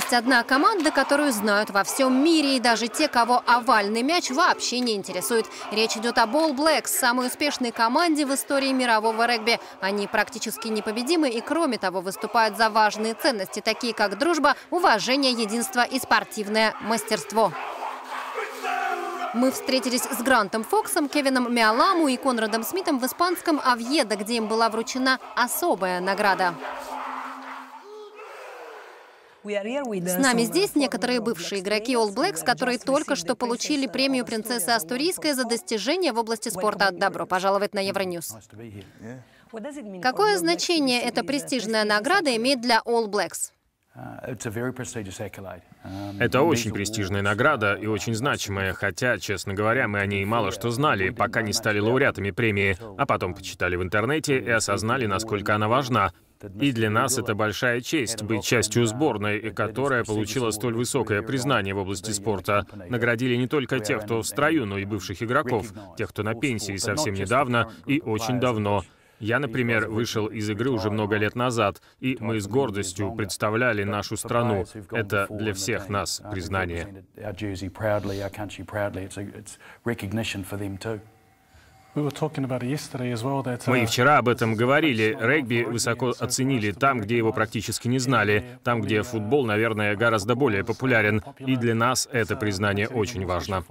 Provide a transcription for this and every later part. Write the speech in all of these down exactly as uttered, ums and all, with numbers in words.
Есть одна команда, которую знают во всем мире, и даже те, кого овальный мяч вообще не интересует. Речь идет об All Blacks, самой успешной команде в истории мирового регби. Они практически непобедимы и, кроме того, выступают за важные ценности, такие как дружба, уважение, единство и спортивное мастерство. Мы встретились с Грантом Фоксом, Кевином Миаламу и Конрадом Смитом в испанском Овьедо, где им была вручена особая награда. С нами здесь некоторые бывшие игроки All Blacks, которые только что получили премию принцессы Астурийской за достижения в области спорта. Добро пожаловать на Евроньюз. Какое значение эта престижная награда имеет для All Blacks? Это очень престижная награда и очень значимая, хотя, честно говоря, мы о ней мало что знали, пока не стали лауреатами премии, а потом почитали в интернете и осознали, насколько она важна. И для нас это большая честь быть частью сборной, которая получила столь высокое признание в области спорта. Наградили не только тех, кто в строю, но и бывших игроков, тех, кто на пенсии совсем недавно и очень давно. Я, например, вышел из игры уже много лет назад, и мы с гордостью представляли нашу страну. Это для всех нас признание. Мы и вчера об этом говорили. Регби высоко оценили там, где его практически не знали, там, где футбол, наверное, гораздо более популярен. И для нас это признание очень важно.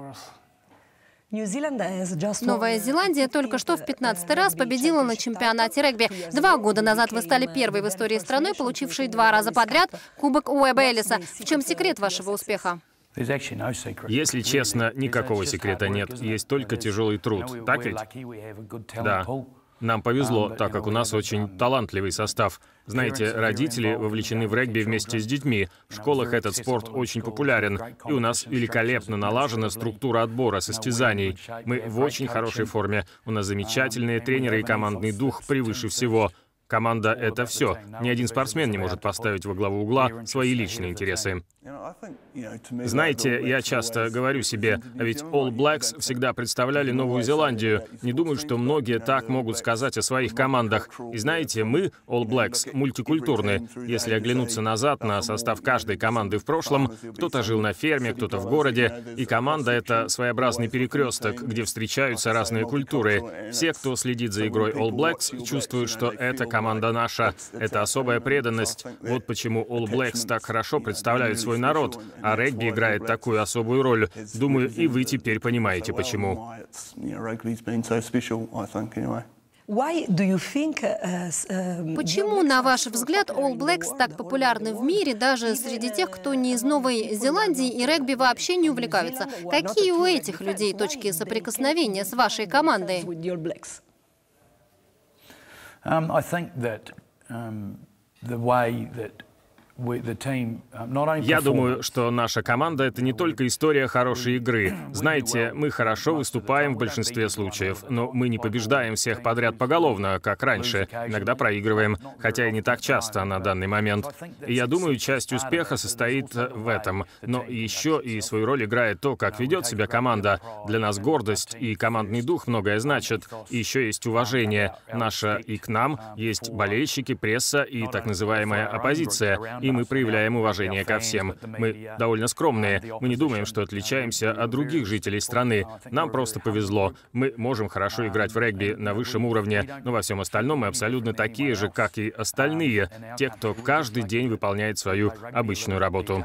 Новая Зеландия только что в пятнадцатый раз победила на чемпионате регби. Два года назад вы стали первой в истории страной, получившей два раза подряд Кубок Уэба Эллиса. В чем секрет вашего успеха? Если честно, никакого секрета нет. Есть только тяжелый труд. Так ведь? Да. Нам повезло, так как у нас очень талантливый состав. Знаете, родители вовлечены в регби вместе с детьми. В школах этот спорт очень популярен. И у нас великолепно налажена структура отбора состязаний. Мы в очень хорошей форме. У нас замечательные тренеры и командный дух превыше всего. Команда — это все. Ни один спортсмен не может поставить во главу угла свои личные интересы. Знаете, я часто говорю себе, а ведь All Blacks всегда представляли Новую Зеландию. Не думаю, что многие так могут сказать о своих командах. И знаете, мы, All Blacks, мультикультурны. Если оглянуться назад на состав каждой команды в прошлом, кто-то жил на ферме, кто-то в городе, и команда — это своеобразный перекресток, где встречаются разные культуры. Все, кто следит за игрой All Blacks, чувствуют, что это команда наша. Это особая преданность. Вот почему All Blacks так хорошо представляют свой народ, а регби играет такую особую роль. Думаю, и вы теперь понимаете, почему. Почему, на ваш взгляд, All Blacks так популярны в мире, даже среди тех, кто не из Новой Зеландии и регби вообще не увлекаются? Какие у этих людей точки соприкосновения с вашей командой? Я думаю, что наша команда — это не только история хорошей игры. Знаете, мы хорошо выступаем в большинстве случаев, но мы не побеждаем всех подряд поголовно, как раньше. Иногда проигрываем, хотя и не так часто на данный момент. И я думаю, часть успеха состоит в этом. Но еще и свою роль играет то, как ведет себя команда. Для нас гордость и командный дух многое значат. И еще есть уважение. Наше и к нам есть болельщики, пресса и так называемая оппозиция. И мы проявляем уважение ко всем. Мы довольно скромные. Мы не думаем, что отличаемся от других жителей страны. Нам просто повезло. Мы можем хорошо играть в регби на высшем уровне, но во всем остальном мы абсолютно такие же, как и остальные. Те, кто каждый день выполняет свою обычную работу.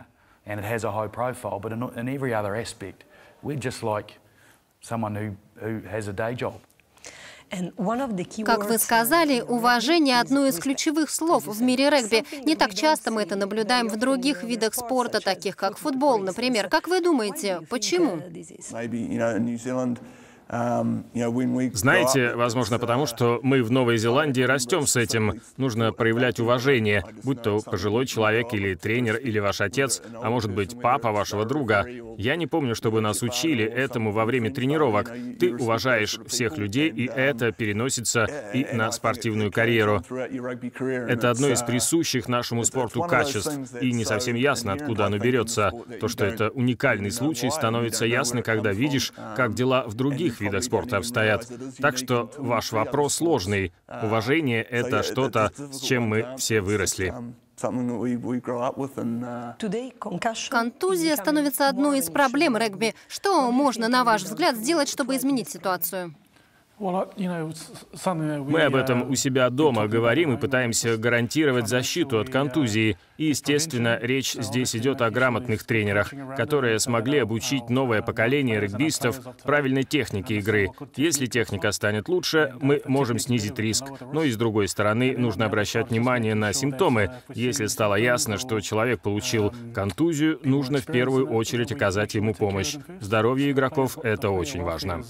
Как вы сказали, уважение — одно из ключевых слов в мире регби. Не так часто мы это наблюдаем в других видах спорта, таких как футбол, например. Как вы думаете, почему? Знаете, возможно, потому что мы в Новой Зеландии растем с этим. Нужно проявлять уважение, будь то пожилой человек или тренер, или ваш отец, а может быть, папа вашего друга. Я не помню, чтобы нас учили этому во время тренировок. Ты уважаешь всех людей, и это переносится и на спортивную карьеру. Это одно из присущих нашему спорту качеств, и не совсем ясно, откуда оно берется. То, что это уникальный случай, становится ясно, когда видишь, как дела в других других видах спорта обстоят. Так что ваш вопрос сложный. Уважение — это что-то, с чем мы все выросли. Контузия становится одной из проблем регби. Что можно, на ваш взгляд, сделать, чтобы изменить ситуацию? Мы об этом у себя дома говорим и пытаемся гарантировать защиту от контузии. И, естественно, речь здесь идет о грамотных тренерах, которые смогли обучить новое поколение регбистов правильной технике игры. Если техника станет лучше, мы можем снизить риск. Но и с другой стороны, нужно обращать внимание на симптомы. Если стало ясно, что человек получил контузию, нужно в первую очередь оказать ему помощь. Здоровье игроков — это очень важно.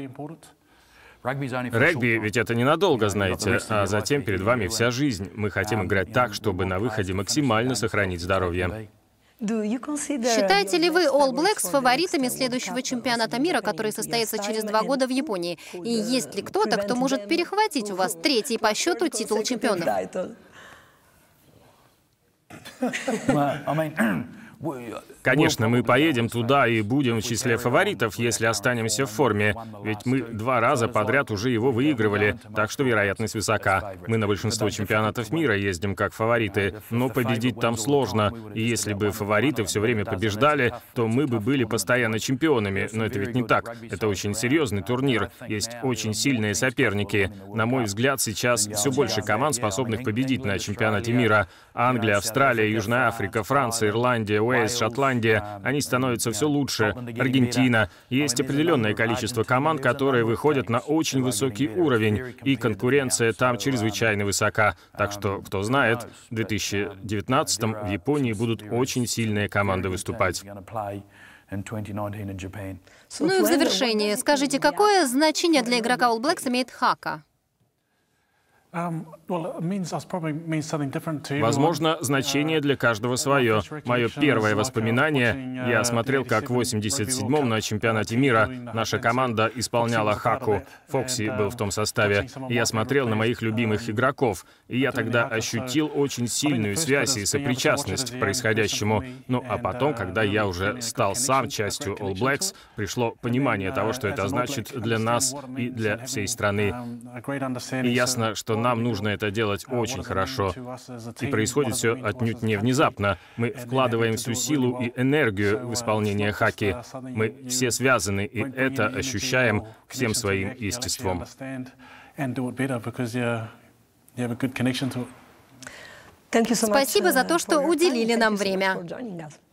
Регби ведь это ненадолго, знаете, а затем перед вами вся жизнь. Мы хотим играть так, чтобы на выходе максимально сохранить здоровье. Считаете ли вы All Blacks фаворитами следующего чемпионата мира, который состоится через два года в Японии? И есть ли кто-то, кто может перехватить у вас третий по счету титул чемпионов? Конечно, мы поедем туда и будем в числе фаворитов, если останемся в форме. Ведь мы два раза подряд уже его выигрывали, так что вероятность высока. Мы на большинство чемпионатов мира ездим как фавориты, но победить там сложно. И если бы фавориты все время побеждали, то мы бы были постоянно чемпионами. Но это ведь не так. Это очень серьезный турнир. Есть очень сильные соперники. На мой взгляд, сейчас все больше команд, способных победить на чемпионате мира. Англия, Австралия, Южная Африка, Франция, Ирландия, Уэльс, Шотландия. Они становятся все лучше. Аргентина. Есть определенное количество команд, которые выходят на очень высокий уровень, и конкуренция там чрезвычайно высока. Так что, кто знает, в две тысячи девятнадцатом в Японии будут очень сильные команды выступать. Ну и в завершение, скажите, какое значение для игрока All Blacks имеет хака? Возможно, значение для каждого свое. Мое первое воспоминание — я смотрел, как в восемьдесят седьмом на чемпионате мира наша команда исполняла хаку. Фокси был в том составе. И я смотрел на моих любимых игроков. И я тогда ощутил очень сильную связь и сопричастность к происходящему. Ну а потом, когда я уже стал сам частью All Blacks, пришло понимание того, что это значит для нас и для всей страны. И ясно, что нам нужно это делать очень хорошо. И происходит все отнюдь не внезапно. Мы вкладываем всю силу и энергию в исполнение хаки. Мы все связаны, и это ощущаем всем своим естеством. Спасибо за то, что уделили нам время.